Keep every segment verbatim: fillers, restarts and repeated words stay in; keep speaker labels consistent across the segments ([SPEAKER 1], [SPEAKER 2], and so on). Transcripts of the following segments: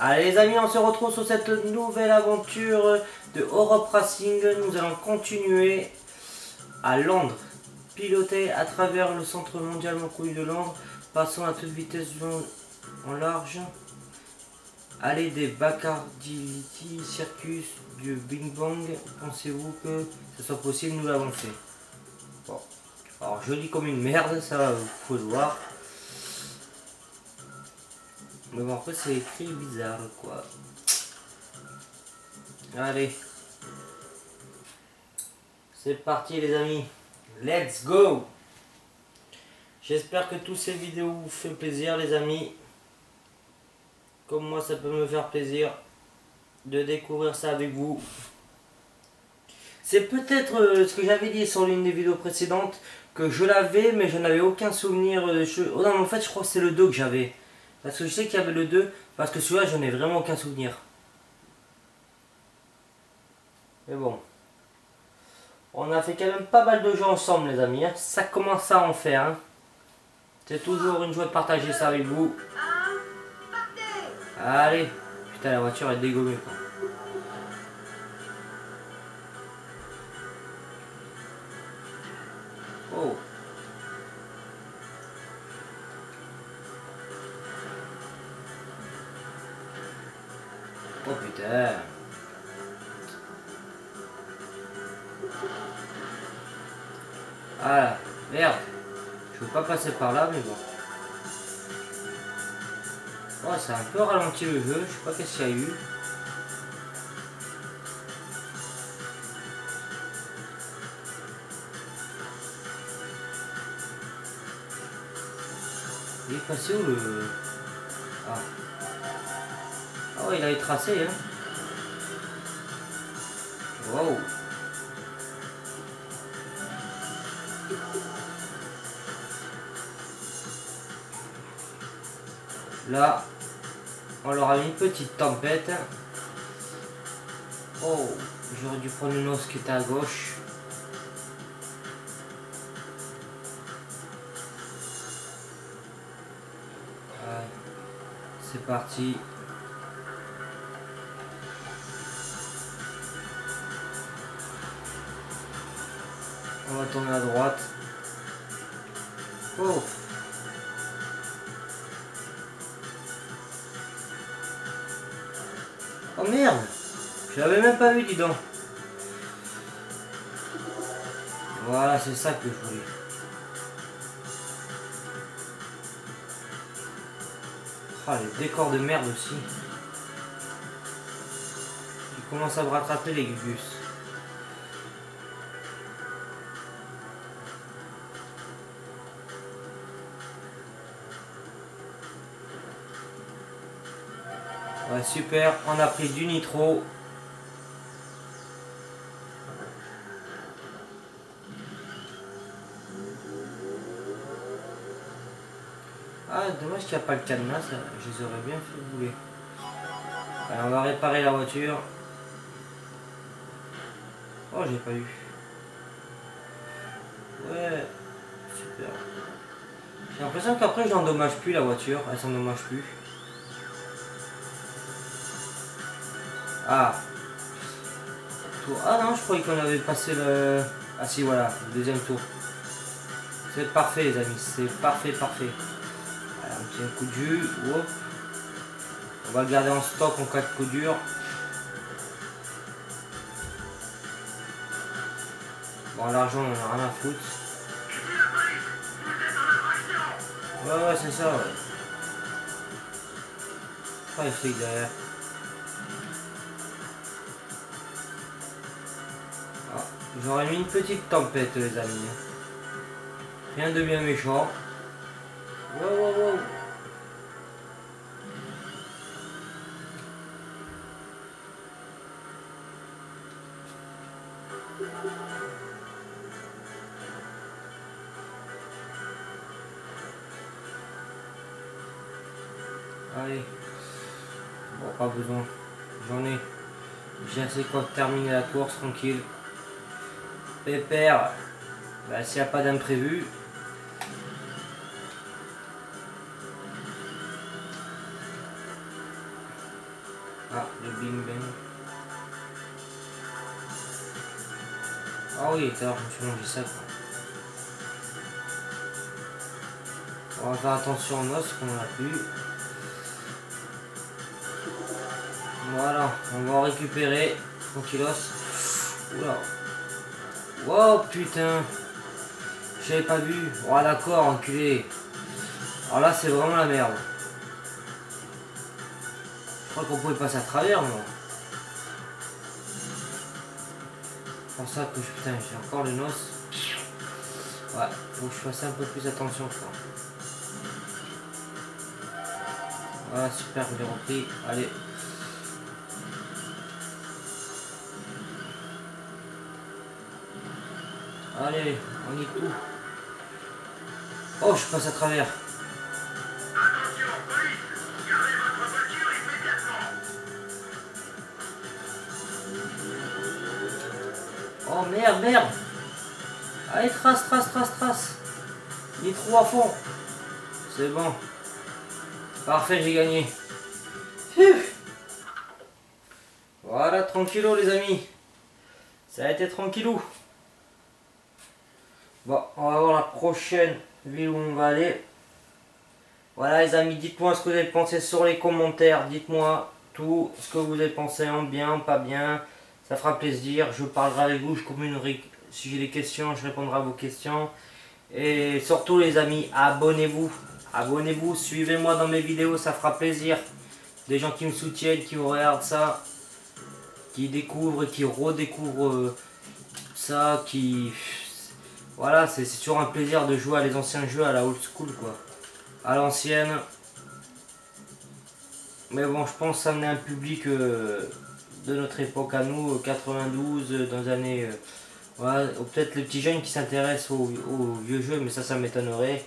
[SPEAKER 1] Allez les amis, on se retrouve sur cette nouvelle aventure de Europe Racing. Nous allons continuer à Londres, piloter à travers le centre mondial Montrouille de Londres, passons à toute vitesse en large. Allez des Bacardility Circus du Bing Bang, pensez-vous que ce soit possible? Nous l'avons fait. Bon. Alors joli comme une merde, ça faut le voir. Mais bon, après c'est écrit bizarre quoi. Allez. C'est parti les amis. Let's go. J'espère que toutes ces vidéos vous font plaisir les amis. Comme moi ça peut me faire plaisir de découvrir ça avec vous. C'est peut-être euh, ce que j'avais dit sur l'une des vidéos précédentes, que je l'avais mais je n'avais aucun souvenir. Euh, je... Oh non, en fait je crois que c'est le deux que j'avais. Parce que je sais qu'il y avait le deux, parce que celui-là je n'ai vraiment aucun souvenir. Mais bon. On a fait quand même pas mal de jeux ensemble les amis. Hein. Ça commence à en faire. Hein. C'est toujours une joie de partager ça avec vous. Allez. Putain la voiture est dégommée quoi. Oh. Oh putain. Ah merde. Je veux pas passer par là mais bon. Oh ça a un peu ralenti le jeu, je sais pas qu'est-ce qu'il y a eu. Il est passé où le... Ah. Ah ouais il a été tracé hein. Wow. Là, on leur a mis une petite tempête. Oh, j'aurais dû prendre une os qui était à gauche. Ouais. C'est parti. On va tourner à droite. Oh. Oh merde, je l'avais même pas vu, dis donc. Voilà, c'est ça que je voulais. Oh, les décors de merde aussi. Ils commencent à me rattraper les bus. Ouais, super, on a pris du nitro. Ah, dommage qu'il n'y a pas le cadenas, ça. Je les aurais bien fait bouler. Allez, on va réparer la voiture. Oh, j'ai pas eu. Ouais, super. J'ai l'impression qu'après, je n'endommage plus la voiture. Elle s'endommage plus. Ah. Ah non, je croyais qu'on avait passé le... Ah si, voilà, le deuxième tour. C'est parfait les amis, c'est parfait, parfait. Allez, un petit coup de jus. Hop. On va le garder en stock en cas de coup dur. Bon, l'argent, on en a rien à foutre. Ouais, ouais, c'est ça, ouais. Ah, il fait derrière. Ah, j'aurais mis une petite tempête, les amis. Rien de bien méchant. Wow, wow, wow. Allez. Bon, pas besoin. J'en ai. J'ai assez quoi terminer la course tranquille. Pépère. Bah, s'il n'y a pas d'imprévu. Ah, le bing bang. Ah oui, tout à l'heure je me suis mangé ça quoi. On va faire attention aux noces qu'on a plus. Voilà, on va en récupérer. Tranquillos. Oula. Wow putain. J'avais pas vu. Oh d'accord, enculé. Alors là c'est vraiment la merde. Je crois qu'on pouvait passer à travers moi. C'est pour ça que je, putain, j'ai encore les noces. Ouais, faut que je fasse un peu plus attention quoi. Voilà, super, je l'ai repris. Allez. Allez, on y tout. Oh, je passe à travers.
[SPEAKER 2] Attention, police! Gardez votre voiture immédiatement!
[SPEAKER 1] Oh merde, merde. Allez, trace, trace, trace, trace. Il est trop à fond. C'est bon. Parfait, j'ai gagné. Voilà, tranquillou les amis. Ça a été tranquillou. Bon, on va voir la prochaine ville où on va aller. Voilà les amis, dites-moi ce que vous avez pensé sur les commentaires. Dites-moi tout ce que vous avez pensé en bien, pas bien. Ça fera plaisir. Je parlerai avec vous, je communiquerai. Si j'ai des questions, je répondrai à vos questions. Et surtout les amis, abonnez-vous. Abonnez-vous, suivez-moi dans mes vidéos, ça fera plaisir. Des gens qui me soutiennent, qui regardent ça, qui découvrent, qui redécouvrent euh, ça, qui... Voilà, c'est toujours un plaisir de jouer à les anciens jeux, à la old school quoi. À l'ancienne. Mais bon, je pense que ça venait un public euh, de notre époque à nous, quatre-vingt-douze, dans les années... Euh, voilà, ou peut-être les petits jeunes qui s'intéressent aux, aux vieux jeux, mais ça, ça m'étonnerait.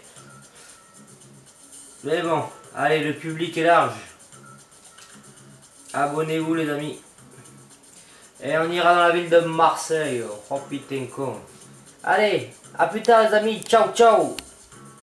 [SPEAKER 1] Mais bon, allez, le public est large. Abonnez-vous les amis. Et on ira dans la ville de Marseille. Oh putain con. Allez, à plus tard les amis. Ciao ciao.